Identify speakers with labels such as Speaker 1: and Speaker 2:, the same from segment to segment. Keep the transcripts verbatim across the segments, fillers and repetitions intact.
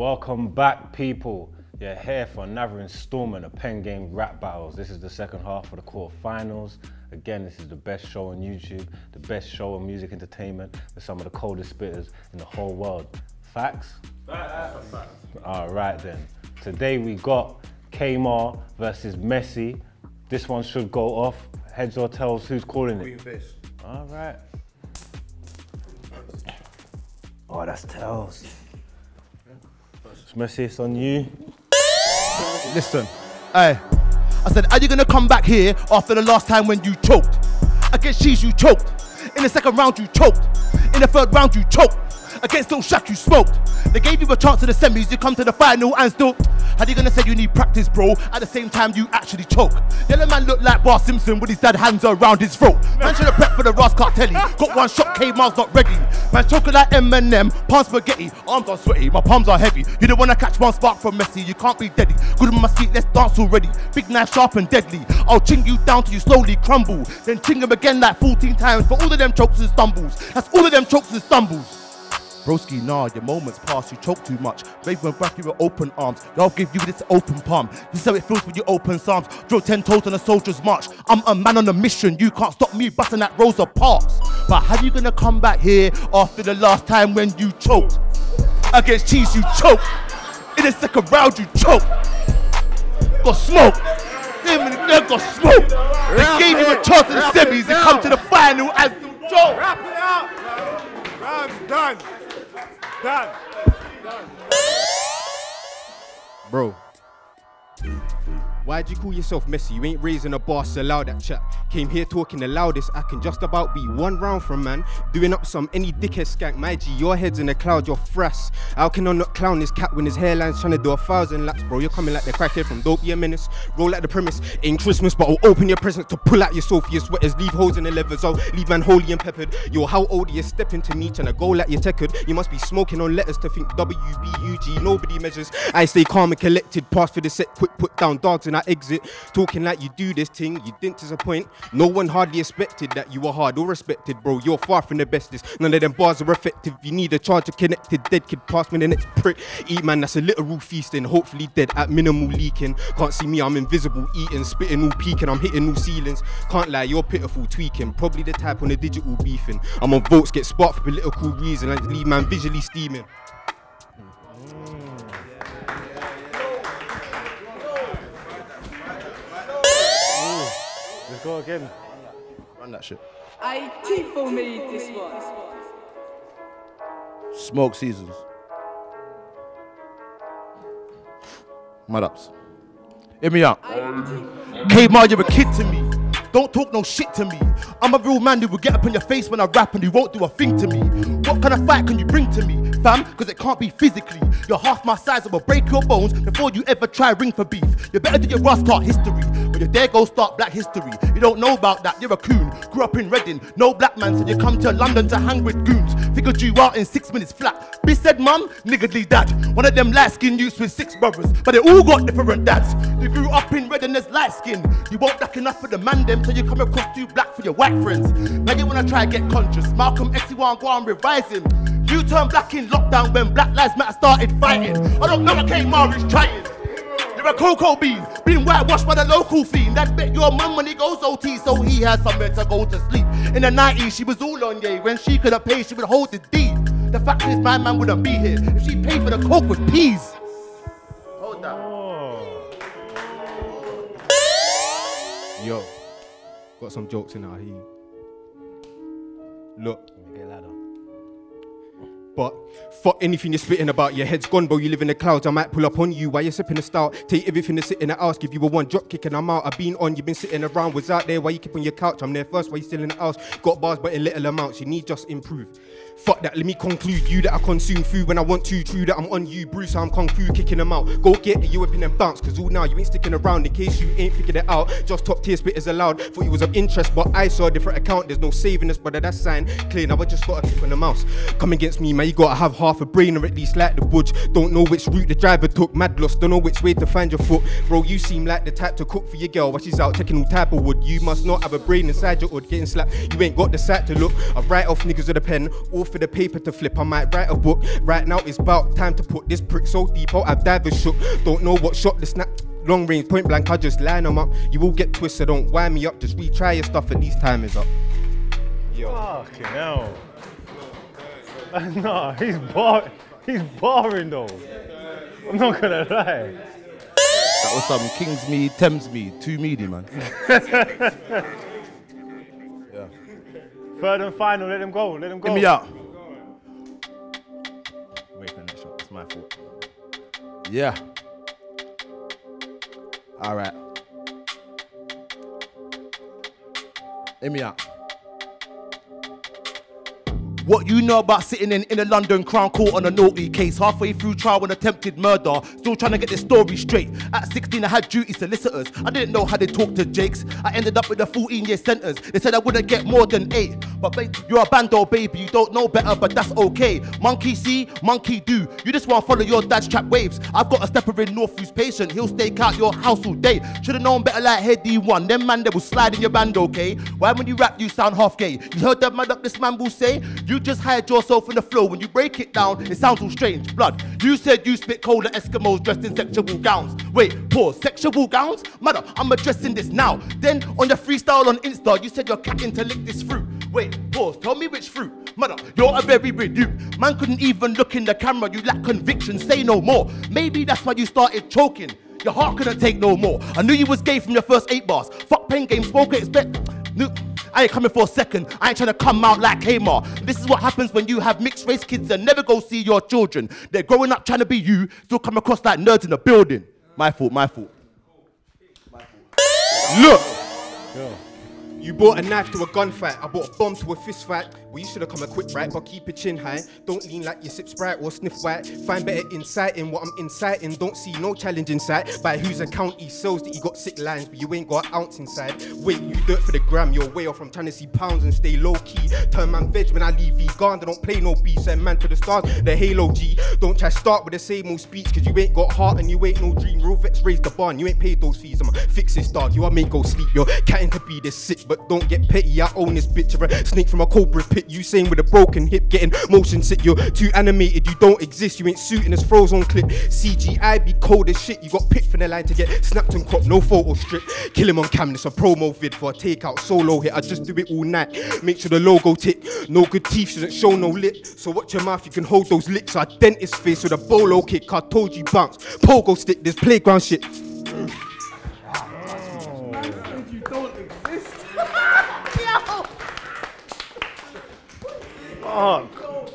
Speaker 1: Welcome back, people. You're here for another installment of Pen Game Rap Battles. This is the second half of the quarterfinals. Again, this is the best show on YouTube, the best show on music entertainment with some of the coldest spitters in the whole world. Facts? Facts. Facts. All right then. Today we got Marh versus Messie. This one should go off. Heads or tails, who's calling it?
Speaker 2: Face.
Speaker 1: All right. Oh, that's tails. Messie, it's on you.
Speaker 2: Listen, hey, I said, are you gonna come back here after the last time when you choked? Against Cheese, you choked. In the second round, you choked. In the third round, you choked. Against Lil Shaq, you smoked. They gave you a chance to the semis, you come to the final and still. How you gonna say you need practice, bro? At the same time, you actually choke. Yellow man look like Barz Simpson with his dad hands around his throat. Man should have prepped for the Ras Cartelli. Got one shot, Marh's not ready. Man choking like M and M, palms spaghetti. Arms are sweaty, my palms are heavy. You don't wanna catch one spark from Messie, you can't be deadly. Good on my seat, let's dance already. Big knife, sharp and deadly. I'll ching you down till you slowly crumble. Then ching him again like fourteen times. For all of them chokes and stumbles. That's all of them chokes and stumbles. Broski, nah, your moments pass, you choke too much. Brave went back with your open arms. Y'all give you this open palm. This is how it feels when you open psalms. Draw ten toes on a soldier's march. I'm a man on a mission. You can't stop me busting that Rosa Parks. But how you gonna come back here after the last time when you choked? Against Cheese, you choked. In the second round, you choked. Got smoked. Them and them got smoked. They gave you a chance in the semis and come to the final as the choke.
Speaker 3: Wrap it out. Round's done. Done. Done.
Speaker 4: Bro, why'd you call yourself Messie? You ain't raising a bar, so allow that chat. Came here talking the loudest, I can just about be one round from man. Doing up some any dickhead skank, my G, your head's in the cloud, you're frass. How can I not clown this cat when his hairline's trying to do a thousand laps, bro? You're coming like the crackhead from Dope, yeah, menace. Roll at the premise, ain't Christmas, but I'll open your presents to pull out your Sophia sweaters, leave holes in the levers, I'll leave man holy and peppered. Yo, how old are you stepping to me, trying to go like you're tethered? You must be smoking on letters to think W B U G, nobody measures. I stay calm and collected, pass for the set, quick put down dogs and I exit. Talking like you do this thing, you didn't disappoint. No one hardly expected that you were hard or respected, bro. You're far from the bestest. None of them bars are effective. You need a charger connected. Dead kid, pass me the next prick. Eat man, that's a literal feasting. Hopefully dead at minimal leaking. Can't see me, I'm invisible. Eating, spitting, all peaking. I'm hitting all ceilings. Can't lie, you're pitiful, tweaking. Probably the type on the digital beefing. I'm on votes, get sparked for political reason. I leave man visually steaming.
Speaker 1: Let's go again.
Speaker 2: Run that shit.
Speaker 5: I Tifo made this one.
Speaker 2: Smoke seasons. Mud ups. Hear me out. Marh, you're a kid to me. Don't talk no shit to me. I'm a real man who will get up in your face when I rap and you won't do a thing to me. What kind of fight can you bring to me, fam? Cause it can't be physically. You're half my size, I will break your bones before you ever try ring for beef. You better do your Ras Cart history. When you dare go start black history. You don't know about that, you're a coon. Grew up in Reading, no black man, so you come to London to hang with goons. Figured you out in six minutes flat. Bitch said mum, niggardly dad. One of them light-skinned youths with six brothers, but they all got different dads. You grew up in Reading as light skin. You won't black enough for the man them, so you come across too black for your white friends. Now you wanna try and get conscious. Malcolm X, you wanna go and revise him. You turned black in lockdown when Black Lives Matter started fighting. I don't know what Marh is trying. You're a cocoa bean, being whitewashed by the local fiend. That bet your mum when he goes O T, so he has somewhere to go to sleep. In the nineties, she was all on yay. When she couldn't pay, she would hold the D. The fact is, my man wouldn't be here if she paid for the coke with peas. Hold that.
Speaker 1: Oh.
Speaker 4: Yo, got some jokes in our heat. Look.
Speaker 1: Get louder.
Speaker 4: But fuck anything you're spitting about, your head's gone, bro. You live in the clouds. I might pull up on you while you're sipping the stout. Take everything that's sitting in the house, give you a one drop kick and I'm out. I've been on, you've been sitting around, was out there while you keep on your couch. I'm there first while you still in the house. Got bars but in little amounts, you need just improve. Fuck that, let me conclude. You that I consume food when I want to. True that I'm on you, Bruce, I'm kung fu kicking them out. Go get it, you whipping and bounce, cause all now you ain't sticking around. In case you ain't figured it out, just top tier spitters allowed. Thought you was of interest, but I saw a different account. There's no saving us, brother, that's sign clear. Now I just gotta keep on the mouse. Come against me, man, you gotta have half a brain or at least like the budge. Don't know which route the driver took, mad lost, don't know which way to find your foot. Bro, you seem like the type to cook for your girl while she's out taking all type of wood. You must not have a brain inside your hood, getting slapped. You ain't got the sight to look. I write off niggas with a pen, all for the paper to flip. I might write a book. Right now it's about time to put this prick so deep out I've divers shook. Don't know what shot the snap. Long range, point blank, I just line them up. You will get twisted, don't wind me up. Just retry your stuff, at least time is up.
Speaker 1: Yo. Fucking hell. No, he's bar he's barring though. I'm not gonna lie.
Speaker 2: That was some Kingsmead, Thamesmead, too meaty, man. Yeah.
Speaker 1: Third and final, let him go, let him go.
Speaker 2: Get me out. Wait for the next shot, it's my fault. Yeah. All right. Hear me out. What you know about sitting in, in a London Crown Court on a naughty case, halfway through trial on attempted murder, still trying to get this story straight. At sixteen I had duty solicitors, I didn't know how they talk to Jakes. I ended up with a fourteen year sentence, they said I wouldn't get more than eight. But babe, you're a bando baby, you don't know better, but that's okay. Monkey see, monkey do, you just want to follow your dad's trap waves. I've got a stepper in North who's patient, he'll stake out your house all day. Should've known better like head D one, them man they will slide in your band, okay? Why when you rap you sound half gay? You heard that mad up this man will say? You just hide yourself in the flow. When you break it down, it sounds all strange. Blood, you said you spit cold at Eskimos dressed in sexual gowns. Wait, pause, sexual gowns? Mother, I'm addressing this now. Then on your freestyle on Insta, you said you're catting to lick this fruit. Wait, pause, tell me which fruit. Mother, you're a very redupe. Man couldn't even look in the camera, you lack conviction, say no more. Maybe that's why you started choking. Your heart couldn't take no more. I knew you was gay from your first eight bars. Fuck pen game, smoke it, expect. I ain't coming for a second, I ain't trying to come out like Marh. This is what happens when you have mixed race kids and never go see your children. They're growing up trying to be you, still come across like nerds in the building. My fault, my fault. My fault.
Speaker 4: Look!
Speaker 1: Yo.
Speaker 4: You bought a knife to a gunfight, I bought a bomb to a fist fight. Well, you should have come equipped, right? But keep your chin high. Don't lean like you sip Sprite or sniff white. Find better insight in what I'm inciting. Don't see no challenge inside. By whose account he sells that you got sick lines, but you ain't got an ounce inside. Wait, you dirt for the gram, you're way off from trying to see pounds and stay low key. Turn man veg when I leave vegan, they don't play no beef. Send man to the stars, the Halo G. Don't try start with the same old speech, cause you ain't got heart and you ain't no dream. Real vets raise the barn, you ain't paid those fees. I'ma fix this dog, you I make go sleep. You're catting to be this sick, but don't get petty. I own this bitch of a snake from a cobra pit. You saying with a broken hip, getting motion sick. You're too animated, you don't exist. You ain't suiting this frozen clip. C G I be cold as shit. You got picked from the line to get snapped and cropped. No photo strip. Kill him on cam. It's a promo vid for a takeout solo hit. I just do it all night. Make sure the logo tick. No good teeth shouldn't show no lip. So watch your mouth. You can hold those lips. I dentist face with a bolo kick. I told you bounce. Pogo stick. This playground shit.
Speaker 1: Oh.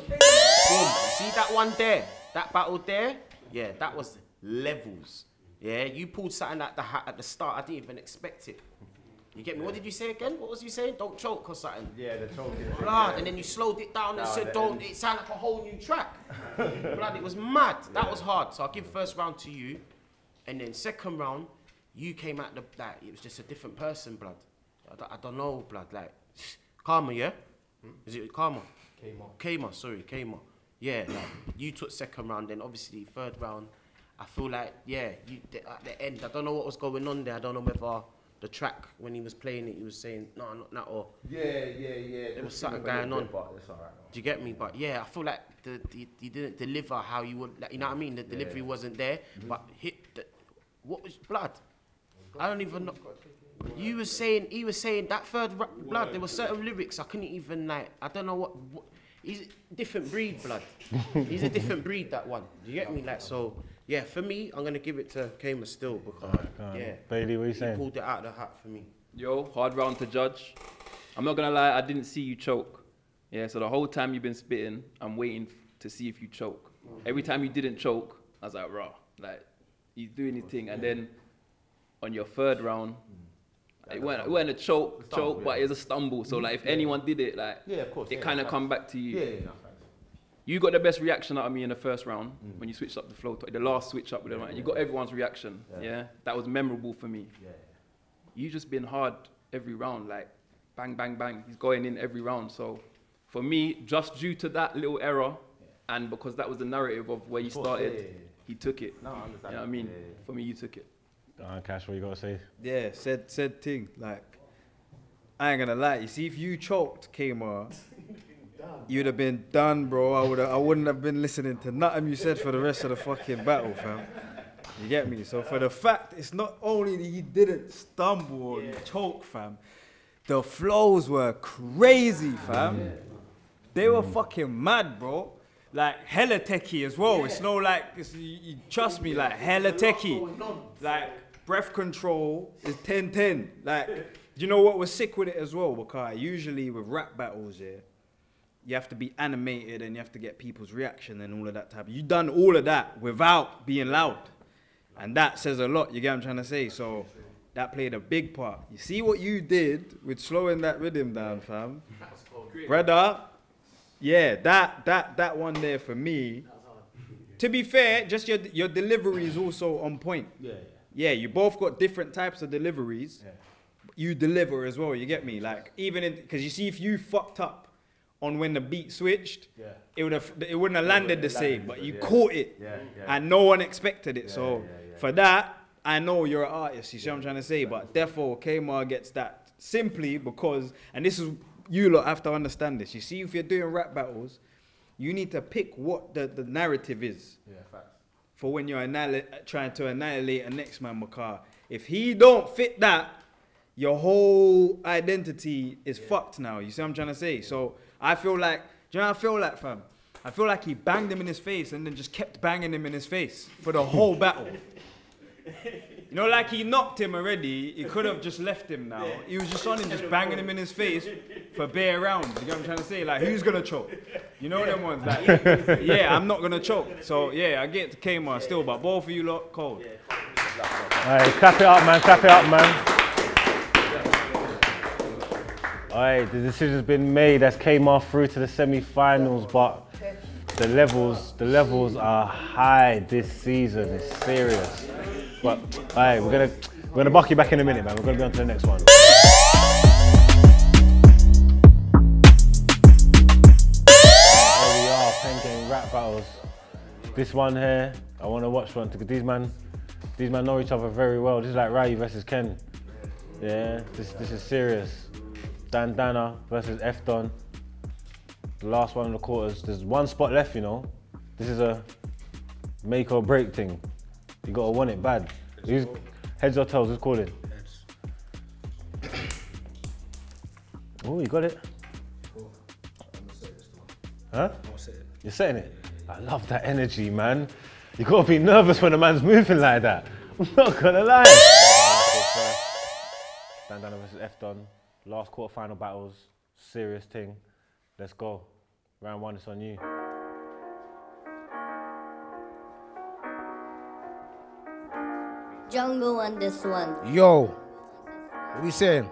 Speaker 6: See that one there? That battle there? Yeah, that was levels. Yeah, you pulled something at the hat at the start. I didn't even expect it. You get me? What did you say again? What was you saying? Don't choke or something.
Speaker 1: Yeah, the choking.
Speaker 6: Blood, and then you slowed it down and said, "Don't." It sounded like a whole new track. Blood, it was mad. That yeah. was hard. So I'll give first round to you, and then second round, you came out the like it was just a different person, blood. I don't, I don't know, blood. Like Karma, yeah? Hmm? Is it Karma? K-Marh. K-Marh, sorry, K-Marh. Yeah, like, you took second round, then obviously third round. I feel like, yeah, you, the, at the end, I don't know what was going on there. I don't know whether the track, when he was playing it, he was saying, no, not that, or...
Speaker 1: Yeah, yeah, yeah.
Speaker 6: There was something going on. But it's all right. Do you get me? But yeah, I feel like the, the, you didn't deliver how you would, like, you know what I mean? The delivery yeah. wasn't there, mm-hmm. but hit, the, what was blood? I don't even know. You was saying, he was saying that third blood, there were certain lyrics I couldn't even like, I don't know what, what he's a different breed, blood. He's a different breed, that one. Do you get me? Like, so, yeah, for me, I'm going to give it to K-Marh still because, right, yeah.
Speaker 1: Bailey, what are you
Speaker 6: he
Speaker 1: saying?
Speaker 6: pulled it out of the hat for me.
Speaker 7: Yo, hard round to judge. I'm not going to lie, I didn't see you choke. Yeah, so the whole time you've been spitting, I'm waiting to see if you choke. Every time you didn't choke, I was like, raw. Like, he's doing his thing. And then on your third round, It went, it went a choke, stumble, choke, yeah. but it was a stumble. So like, if yeah. anyone did it, like, yeah, of course, it yeah, kind of come back to you.
Speaker 1: Yeah, yeah, yeah.
Speaker 7: You got the best reaction out of me in the first round mm. when you switched up the flow, the last switch up with the yeah, yeah. You got everyone's reaction. Yeah. yeah, that was memorable for me. Yeah. You just been hard every round, like bang, bang, bang. He's going in every round. So for me, just due to that little error, yeah. and because that was the narrative of where you started, yeah, yeah, yeah. he took it. No, I understand. You know what I mean? Yeah, yeah. For me, you took it.
Speaker 1: Uh, Cash, what you gotta say?
Speaker 8: Yeah, said said thing. Like, I ain't gonna lie. You see, if you choked K-Marh, you'd have been done, bro. I would I wouldn't have been listening to nothing you said for the rest of the fucking battle, fam. You get me? So for the fact, it's not only that he didn't stumble or yeah. choke, fam. The flows were crazy, fam. Yeah. They were fucking mad, bro. Like hella techie as well. Yeah. It's no like, it's, you, you trust me, like hella techie. Like breath control is ten ten. Like, you know what was sick with it as well? Because usually with rap battles, yeah, you have to be animated and you have to get people's reaction and all of that type. You done all of that without being loud. And that says a lot, you get what I'm trying to say? So that played a big part. You see what you did with slowing that rhythm down, fam? Brother, yeah, that that that one there for me. To be fair, just your your delivery is also on point. Yeah, yeah. Yeah, you both got different types of deliveries. Yeah. You deliver as well, you get me? Like, even in, because you see if you fucked up on when the beat switched, yeah. it would have it wouldn't have landed the same, but you yeah. caught it. Yeah, yeah. And no one expected it. Yeah, so yeah, yeah. For that, I know you're an artist, you see what I'm trying to say? But therefore, K-Marh gets that simply because, and this is, you lot have to understand this. You see, if you're doing rap battles, you need to pick what the, the narrative is. Yeah, facts. For when you're trying to annihilate a next man, Makar. If he don't fit that, your whole identity is yeah. fucked now. You see what I'm trying to say? So I feel like, do you know what I feel like, fam? I feel like he banged him in his face and then just kept banging him in his face for the whole battle. You know, like he knocked him already, he could have just left him now. He was just on him, just banging him in his face for bare rounds. You know what I'm trying to say? Like, who's gonna choke? You know them ones? Like, yeah, I'm not gonna choke. So, yeah, I get to K-Marh still, but both of you lot, cold.
Speaker 1: Alright, clap it up, man, clap it up, man. Alright, the decision's been made. That's K-Marh through to the semi-finals, but the levels, the levels are high this season. It's serious. But alright, we're gonna we're gonna buck you back in a minute, man. We're gonna be on to the next one. Here we are, pen game rap battles. This one here, I want to watch one because these man, these man know each other very well. This is like Ryu versus Ken. Yeah, this this is serious. Dan Dannah versus F Don. The last one in the quarters. There's one spot left, you know. This is a make or break thing. You gotta want it bad. Who's, heads or tails? Who's calling? Heads. Oh, you got it. Cool. I'm gonna say this one. Huh? I'm gonna say it. You're setting it. I love that energy, man. You gotta be nervous when a man's moving like that. I'm not gonna lie. Dan Dannah versus F Don. Last quarter-final battles. Serious thing. Let's go. Round one, it's on you.
Speaker 9: Jungle on this one.
Speaker 10: Yo, what you saying?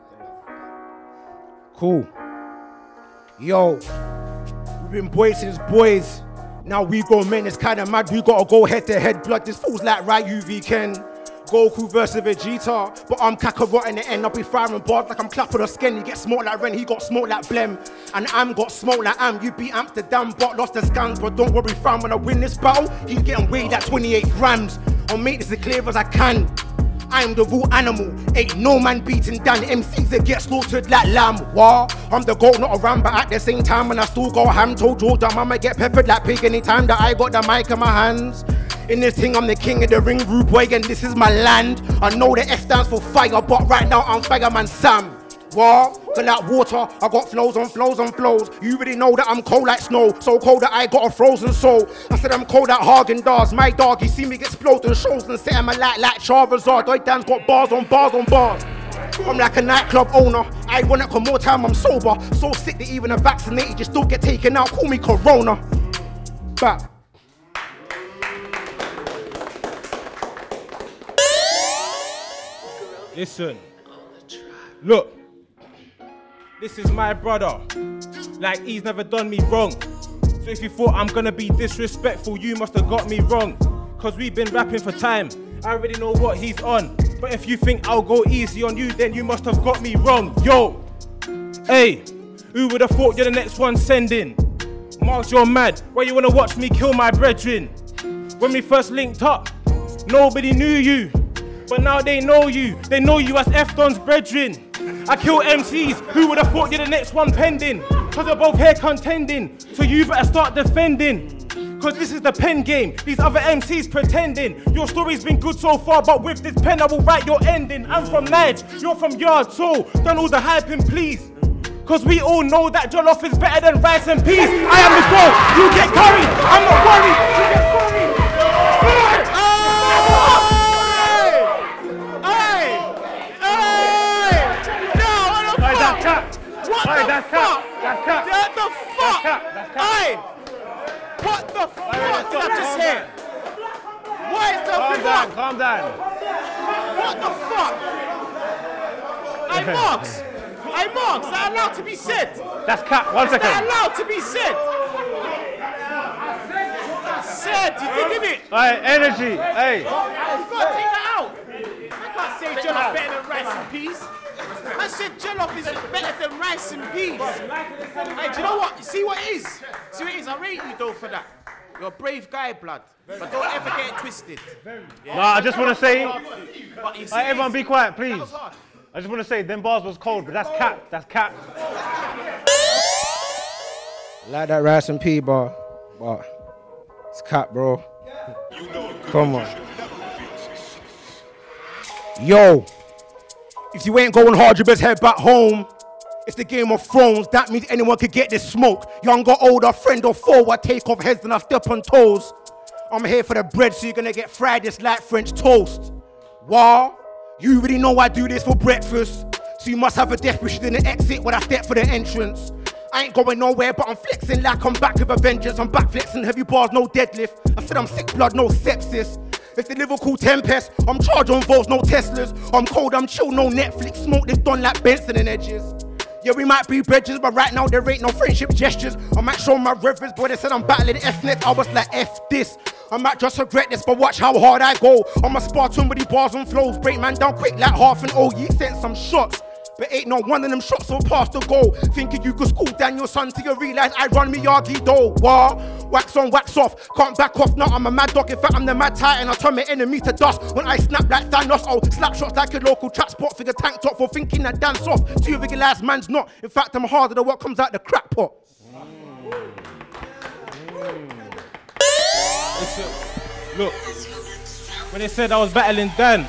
Speaker 10: Cool. Yo, we've been boys since boys. Now we go men, it's kinda mad. We gotta go head to head. Blood, this feels like Ryu v Ken. Goku versus Vegeta, but I'm Kakarot in the end. I'll be firing bars like I'm clapping a skin. He get smoked like Ren, he got smoked like Blem. And I'm got smoked like Am. You beat Amsterdam, but lost the scans. But don't worry, fam, when I win this battle, he's getting weighed at twenty-eight grams. I'll make this as clear as I can. I'm the raw animal, ain't no man beating down M Cs that get slaughtered like lamb. What? I'm the goat, not a ram, but at the same time when I still go ham, told Jordan I'ma get peppered like pig anytime that I got the mic in my hands. In this thing, I'm the king of the ring, rude boy, and this is my land. I know the F stands for fire, but right now I'm Fireman Sam. What? Feel like water, I got flows on flows on flows. You already know that I'm cold like snow, so cold that I got a frozen soul. I said I'm cold like Hagen-Dazs, my dog, you see me get exploded in shows and set him a light like Charizard. Doi Dan's got bars on bars on bars. I'm like a nightclub owner, I run it for more time, I'm sober. So sick that even a vaccinated, you still get taken out, call me Corona. Back.
Speaker 11: Listen, look, this is my brother, like he's never done me wrong. So if you thought I'm gonna be disrespectful, you must have got me wrong. Cause we've been rapping for time, I already know what he's on. But if you think I'll go easy on you, then you must have got me wrong. Yo, hey, who would have thought you're the next one sending? Marh, you're mad, why you wanna watch me kill my brethren? When we first linked up, nobody knew you. But now they know you, they know you as F Don's brethren. I kill M Cs, who would have thought you're the next one pending? Cause we're both here contending, so you better start defending. Cause this is the pen game, these other M Cs pretending. Your story's been good so far, but with this pen I will write your ending. I'm from Nige, you're from Yard, so done all the hyping please. Cause we all know that jollof is better than rice and peas. I am the goal, you get curry, I'm not worried, you get curry.
Speaker 3: What
Speaker 11: Aye,
Speaker 3: the
Speaker 11: that's
Speaker 3: fuck?
Speaker 11: cap. That's cap.
Speaker 3: What the fuck?
Speaker 11: That's cap. That's cap.
Speaker 3: Aye. What the fuck did I just hear? What is the
Speaker 1: Calm
Speaker 3: fuck?
Speaker 1: down, calm down.
Speaker 3: What the fuck? Aye, Marks. Aye, Marks, is that allowed to be said?
Speaker 1: That's cap. One
Speaker 3: Is
Speaker 1: second.
Speaker 3: that allowed to be said? Said, you digging it?
Speaker 1: Aye, energy. Hey.
Speaker 3: You gotta take that out. I can't say jollof better than rice and peas. I said jollof is better than rice and peas. Hey, do you know what? See what it is? See what it is? I rate you though for that. You're a brave guy, blood. But don't ever get it twisted. Yeah?
Speaker 1: No, I just want to say,
Speaker 3: But you see,
Speaker 1: Aye, everyone be quiet, please.
Speaker 3: was hard.
Speaker 1: I just want to say, them bars was cold, but that's cap. That's cap.
Speaker 10: Like that rice and pea bar, but it's cap, bro. Come on. Yo, if you ain't going hard, you best head back home. It's the Game of Thrones, that means anyone could get this smoke. Younger, older, friend or foe, I take off heads and I step on toes. I'm here for the bread, so you're gonna get fried just like French toast. Wow, you already know I do this for breakfast, so you must have a death wish in the exit when I step for the entrance. I ain't going nowhere, but I'm flexing like I'm back with a vengeance. I'm back flexing heavy bars, no deadlift. I said I'm sick blood, no sepsis. It's the Liverpool Tempest. I'm charged on Volts, no Teslas. I'm cold, I'm chill, no Netflix. Smoke this done like Benson and Edges. Yeah, we might be bridges, but right now there ain't no friendship gestures. I might show my reverence, boy, they said I'm battling F-net. I was like, F this. I might just regret this, but watch how hard I go. I'm a Spartan with the bars and flows. Break man down quick like half an O. You sent some shots, but ain't no one of them shots so past the goal. Thinking you could school down your son till you realise I run me Yagi though. War, wax on, wax off, can't back off. Now I'm a mad dog, in fact I'm the mad titan. I turn my enemy to dust when I snap like Thanos. Oh, slap shots like a local trap spot. Figure tank top for thinking that dance off. Two realised man's not. In fact I'm harder than what comes out the crack pot.
Speaker 11: Mm. Mm. Listen, look, when they said I was battling Dan,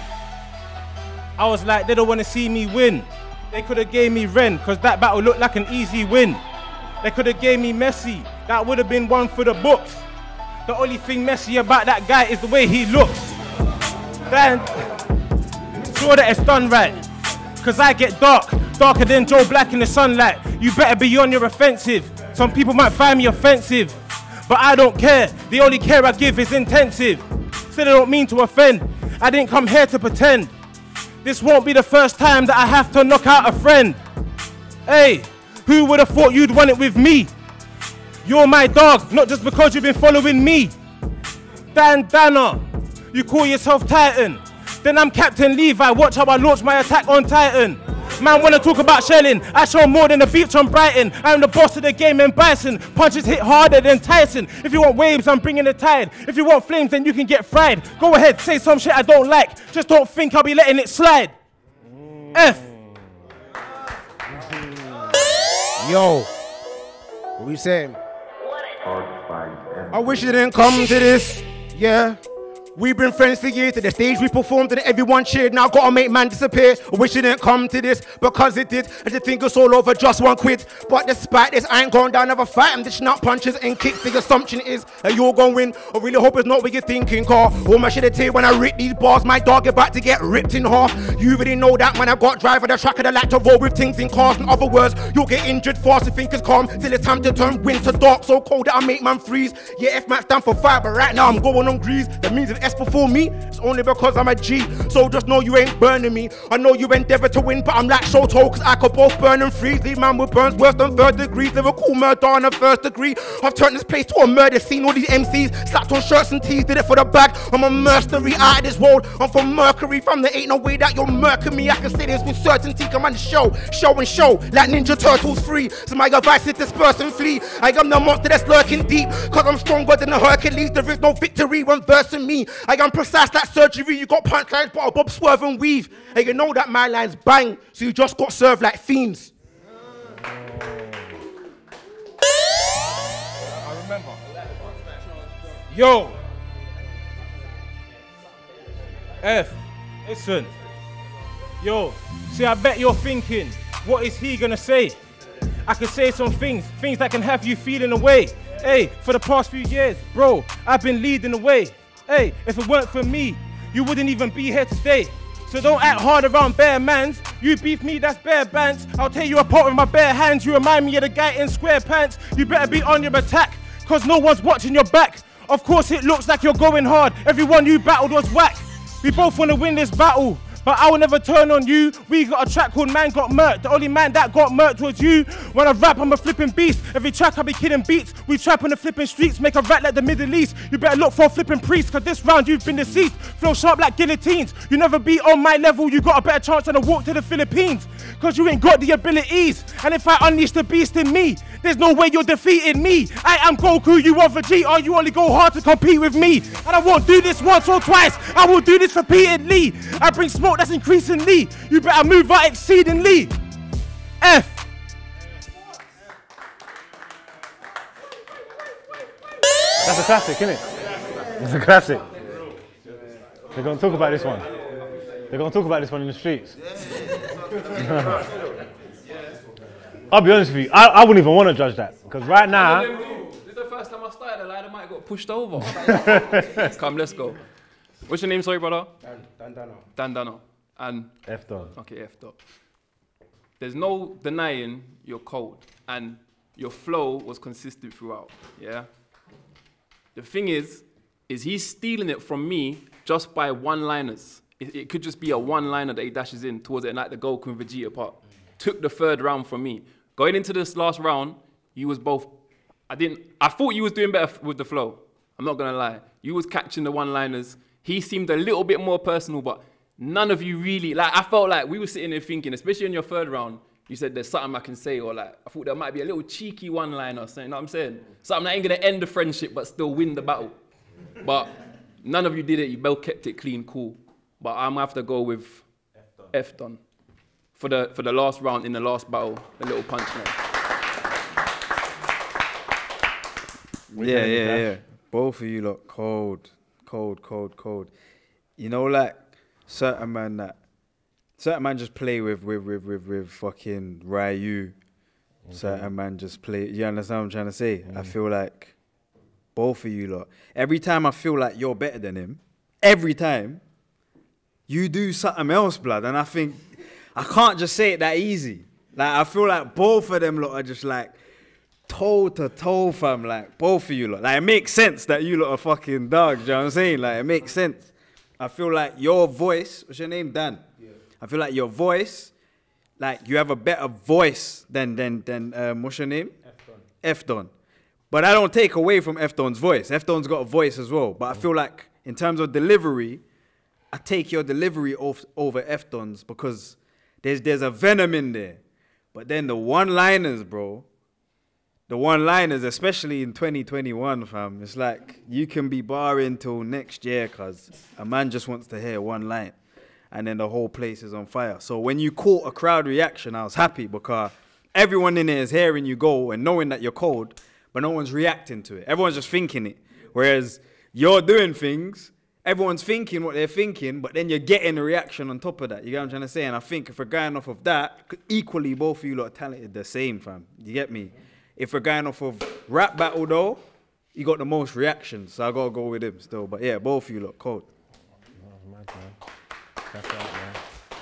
Speaker 11: I was like, they don't want to see me win. They could have gave me Ren, cause that battle looked like an easy win. They could have gave me Messie, that would have been one for the books. The only thing messy about that guy is the way he looks. Then, sure that it's done right. Cause I get dark, darker than Joe Black in the sunlight. You better be on your offensive. Some people might find me offensive, but I don't care. The only care I give is intensive. Still I don't mean to offend. I didn't come here to pretend. This won't be the first time that I have to knock out a friend. Hey, who would have thought you'd won it with me? You're my dog, not just because you've been following me. Dan Dannah, you call yourself Titan. Then I'm Captain Levi, watch how I launch my attack on Titan. Man wanna talk about shelling, I show more than the beach on Brighton. I'm the boss of the game in Bison, punches hit harder than Tyson. If you want waves, I'm bringing the tide. If you want flames, then you can get fried. Go ahead, say some shit I don't like, just don't think I'll be letting it slide. Mm. F.
Speaker 10: Yo, what we saying? I wish it didn't come to this, yeah. We've been friends for years, to the stage we performed and everyone cheered. Now gotta make man disappear. I wish it didn't come to this, because it did. I just think it's all over just one quid. But despite this, I ain't going down another fight. I'm dishing out punches and kicks. The assumption is that you're gonna win. I really hope it's not what you're thinking, car. All my shit I tell when I rip these bars, my dog about to get ripped in half. You already know that when I got drive on the track, I like to roll with things in cars. In other words, you'll get injured fast if think it's calm. Till it's time to turn winter dark, so cold that I make man freeze. Yeah, F might stand for fire, but right now I'm going on grease. That means if S before me, it's only because I'm a G. So just know you ain't burning me. I know you endeavor to win, but I'm like Shoto, cause I could both burn and freeze. Leave man with burns worse than third degrees. Lyrical murder on a first degree. I've turned this place to a murder scene. All these M Cs slapped on shirts and tees, did it for the bag. I'm a mercenary out of this world. I'm from Mercury, from there ain't no way that you're murking me. I can say this with certainty. Come on the show, show and show, like Ninja Turtles free. So my advice is disperse and flee. I am the monster that's lurking deep, cause I'm stronger than the Hercules. There is no victory when versing me. I am precise like surgery. You got punchlines, but I'll bob, swerve and weave. And you know that my lines bang, so you just got served like fiends.
Speaker 11: I remember. Yo. F, listen. Yo, see, I bet you're thinking, what is he gonna say? I could say some things, things that can have you feeling away. Hey, for the past few years, bro, I've been leading the way. Hey, if it weren't for me, you wouldn't even be here today. So don't act hard around bare mans. You beef me, that's bare bands. I'll tear you apart with my bare hands. You remind me of the guy in square pants. You better be on your attack, cause no one's watching your back. Of course it looks like you're going hard. Everyone you battled was whack. We both wanna win this battle, but I will never turn on you. We got a track called Man Got Murked. The only man that got murked was you. When I rap, I'm a flipping beast. Every track I be killing beats. We trap on the flipping streets, make a rap like the Middle East. You better look for a flipping priest, cause this round you've been deceased. Flow sharp like guillotines. You never be on my level, you got a better chance than a walk to the Philippines. Cause you ain't got the abilities. And if I unleash the beast in me, there's no way you're defeating me. I am Goku, you are Vegeta, you only go hard to compete with me. And I won't do this once or twice, I will do this repeatedly. I bring smoke that's increasingly. You better move out exceedingly. F.
Speaker 1: That's a classic, isn't it? It's a classic. They're gonna talk about this one. They're gonna talk about this one in the streets. I'll be honest with you, I, I wouldn't even want to judge that. Because right now...
Speaker 7: This is the first time I started, the line might got pushed over. Come, let's go. What's your name, sorry, brother?
Speaker 10: Dan, Dan Dannah.
Speaker 7: Dan Dannah. And...
Speaker 1: F dot.
Speaker 7: Okay, F dot. There's no denying your code. And your flow was consistent throughout, yeah? The thing is, is he's stealing it from me just by one-liners. It, it could just be a one-liner that he dashes in towards it, like the Goku and Vegeta part. Took the third round from me. Going into this last round, you was both, I didn't, I thought you was doing better with the flow. I'm not gonna lie. You was catching the one-liners. He seemed a little bit more personal, but none of you really, like I felt like we were sitting there thinking, especially in your third round, you said there's something I can say, or like, I thought there might be a little cheeky one-liner, you know what I'm saying? Something that ain't gonna end the friendship, but still win the battle. But none of you did it, you both kept it clean, cool. But I'm gonna have to go with F done. For the, for the last round in the last battle, the little punchline.
Speaker 8: Yeah, yeah, yeah. Both of you look cold, cold, cold, cold. You know, like certain man that, certain man just play with, with, with, with, with fucking Ryu. Okay. Certain man just play, you understand what I'm trying to say? Mm. I feel like both of you lot, every time I feel like you're better than him, every time, you do something else, blood, and I think, I can't just say it that easy. Like, I feel like both of them lot are just like toe to toe, fam. Like, both of you lot. Like, it makes sense that you lot are fucking dogs, you know what I'm saying? Like, it makes sense. I feel like your voice, what's your name, Dan? Yeah. I feel like your voice, like, you have a better voice than, than, than um, what's your name? F-Don. F-Don. But I don't take away from F-Don's voice. F-Don's got a voice as well. But I feel like, in terms of delivery, I take your delivery off, over F-Don's because There's, there's a venom in there. But then the one-liners, bro, the one-liners, especially in twenty twenty-one, fam, it's like you can be barring till next year because a man just wants to hear one line and then the whole place is on fire. So when you caught a crowd reaction, I was happy because everyone in there is hearing you go and knowing that you're cold, but no one's reacting to it. Everyone's just thinking it. Whereas you're doing things, everyone's thinking what they're thinking, but then you're getting a reaction on top of that. You get what I'm trying to say? And I think if we're going off of that, equally both of you lot are talented the same, fam. You get me? If we're going off of rap battle, though, you got the most reactions, so I got to go with him still. But yeah, both of you lot cold.
Speaker 6: That's right, man.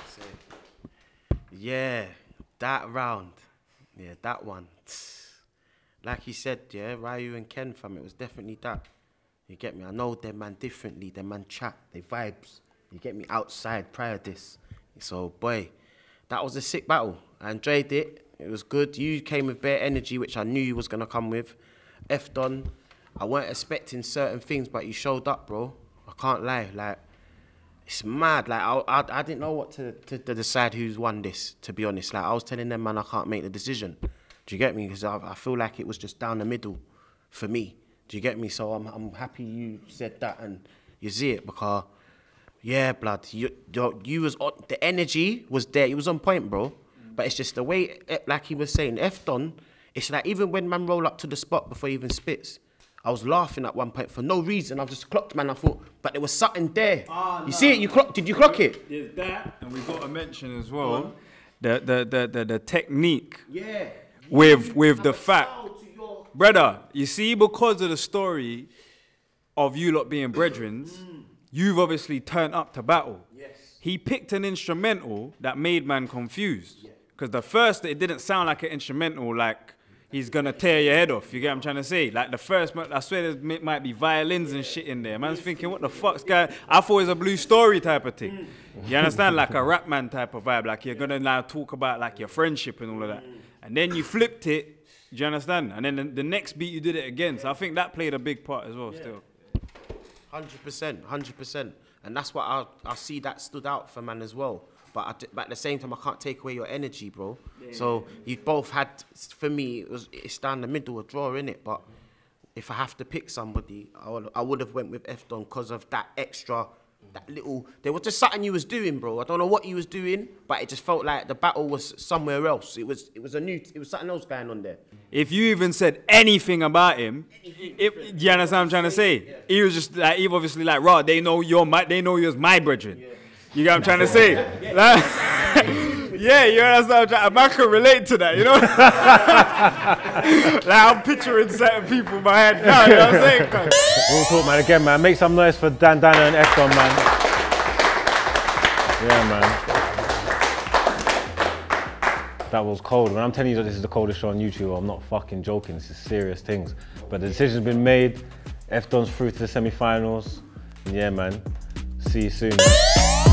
Speaker 6: Yeah, that round. Yeah, that one. Like he said, yeah, Ryu and Ken, fam, it was definitely that. You get me? I know them man differently, them man chat, they vibes. You get me? Outside prior to this. So, boy, that was a sick battle. I enjoyed it. It was good. You came with bare energy, which I knew you was going to come with. F-Don, I weren't expecting certain things, but you showed up, bro. I can't lie. Like, it's mad. Like, I, I, I didn't know what to, to, to decide who's won this, to be honest. Like, I was telling them, man, I can't make the decision. Do you get me? Because I, I feel like it was just down the middle for me. Do you get me? So I'm, I'm happy you said that and you see it because, yeah, blood, you, you, you was on, the energy was there, it was on point, bro. But it's just the way, like he was saying, F-Don, it's like even when man roll up to the spot before he even spits, I was laughing at one point for no reason. I just clocked, man. I thought, but there was something there. Oh, you no. see it? You clocked? Did you clock it?
Speaker 8: There's that, and we've got to mention as well the the the the, the technique.
Speaker 6: Yeah.
Speaker 8: With with the fact, brother, you see, because of the story of you lot being brethrens, mm. you've obviously turned up to battle.
Speaker 6: Yes.
Speaker 8: He picked an instrumental that made man confused. Because the first, it didn't sound like an instrumental, like he's gonna tear your head off. You get what I'm trying to say? Like the first, I swear there might be violins and shit in there. Man's thinking, what the fuck's going? I thought it was a Blue Story type of thing. You understand? Like a rap man type of vibe. Like you're gonna now talk about like your friendship and all of that. And then you flipped it. Do you understand? And then the, the next beat you did it again. So I think that played a big part as well. Yeah. Still.
Speaker 6: Hundred percent, hundred percent, and that's what I I see that stood out for man as well. But, I, but at the same time, I can't take away your energy, bro. Yeah. So you both had, for me, it was it's down the middle, a draw, innit? But if I have to pick somebody, I would, I would have went with F-Don because of that extra, that little, there was just something you was doing, bro. I don't know what you was doing, but it just felt like the battle was somewhere else. It was it was a new, it was something else going on there.
Speaker 8: If you even said anything about him, if, do you understand what I'm trying to say? Yeah. He was just like, he obviously like, raw, they know you're my, they know you're my brethren. Yeah. You get what I'm trying to say? Like, yeah, you understand what I'm trying to, I can relate to that, you know? Like, I'm picturing certain people in my head now, you know what I'm saying?
Speaker 1: Real talk, man. Again, man, make some noise for Dan, Dannah and F-Don, man. Yeah, man. That was cold. When I'm telling you that this is the coldest show on YouTube, I'm not fucking joking. This is serious things. But the decision's been made. F-Don's through to the semi-finals. And yeah, man. See you soon, man.